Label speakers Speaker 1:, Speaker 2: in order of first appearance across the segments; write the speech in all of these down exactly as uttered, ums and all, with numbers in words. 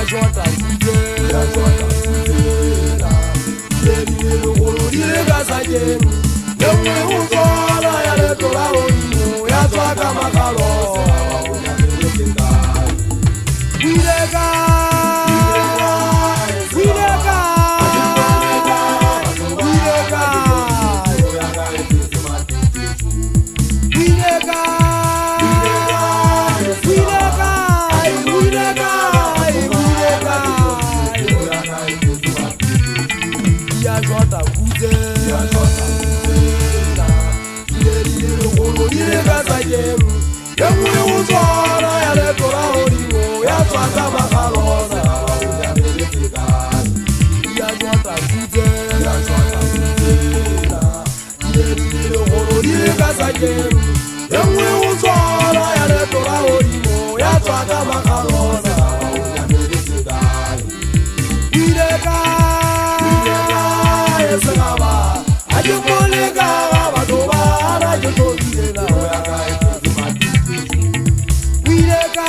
Speaker 1: jota kuze ya jota kuze le di le golo di le gasaje le mwe uzola ya le tola o ya twaka makalo Wirega Wirega Wirega Wirega Wirega Wirega Ya jota kuze ya jota kuze le golo di le gasaje le mwe uzola ya le tola o ya twaka makalosa ya melefika ya jota kuze ya jota kuze le golo di le gasaje le mwe uzola ya le tola o ya twaka makalosa ya melefika Wirega Esengaba ajumoleka badoba na jotobirela ya kaiti Wirega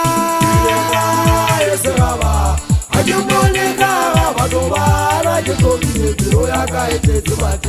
Speaker 1: Esengaba ajumoleka badoba na jotobirela ya kaiti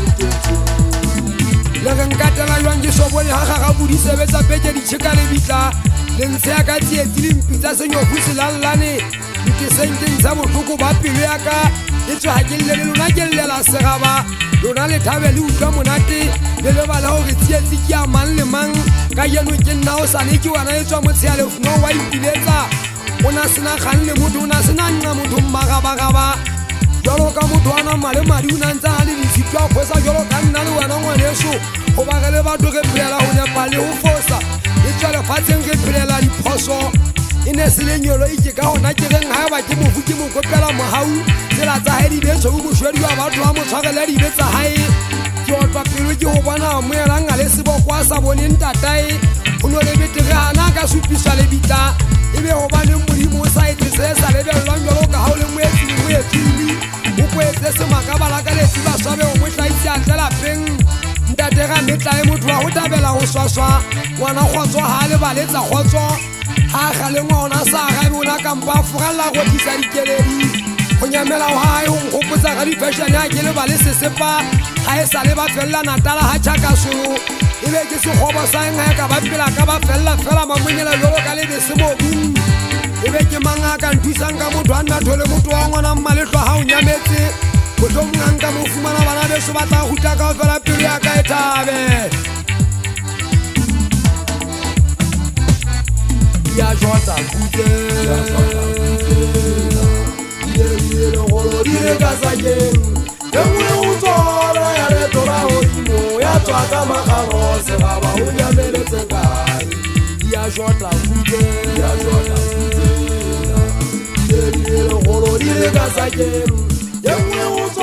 Speaker 1: Lagan katala lwange sobole ha ga budi sebetsa petse di tshekale bitla le ntse ya ka tsietsi le mpitsa senyo fusilallane ke sente ntsa botloko ba pelo ya ka e tswa ke le lona ke le la segaba lona le thabe le utlwa monate le le bala hore tsietsi ke a mang le mang ka yeno ke nna o sane ke wana e tswa motshia le fno wa ipiletsa ona sina khan le motho ona sina nna motho mmagabagaba jalo ka motho ana male madi una ntsa le ditshitwa khosa jalo ka nna le wana ngwaneso go ba ga le batho ge phela ho nepa le ho fosa e tswa le fatseng ge phela di phoso ine se le nyolo e ke ka hona ke reng ha ba ke mofu ke mo kopela mohau tsela tsa hae di betso o moshwedi wa batho ba mo tshwarela di betsa hae ke otwa pelo ke ho bona mo ela ngale se bokwa sa bone ntatae o no le betere hana ka supisa le bita ebe ho ba le modimo sa etse se sa le belwa nyolo ka ha o le moetsi mo etsili o kwetse se makabala ka le tsiba swabe o mo tlaitse a tlela peng ntatega metla e motho wa ho tabela ho swaswa ngwana kgotswa ha le baletsa kgotswa ha gale ngwana sa ga bona kampa fugalla go tisa dikeledi go nyamela o hae o nkgopotsa ga di-fashion ya ke le ba le sesepa ga e sa le ba felela natala ha tšhaka solo e be ke sekgobo sa eng ga ka ba pela ka ba felela fela mamonyela jolo ka lebese mobung e be ke mang a ka nthusang ka motho a nna thole motho wa ngwana mmaletlo ga o nyametse motho mngang ka mo fumana bana beso ba tla gutla ka o fela pelo ya ka e thabe ya jota kuze ya jota kuze le golo di le gasaje le mwe uzola ya le tola o ya twaka makalosa ga ba o ya meletse kai ya jota kuze ya jota kuze le golo di le gasaje le mwe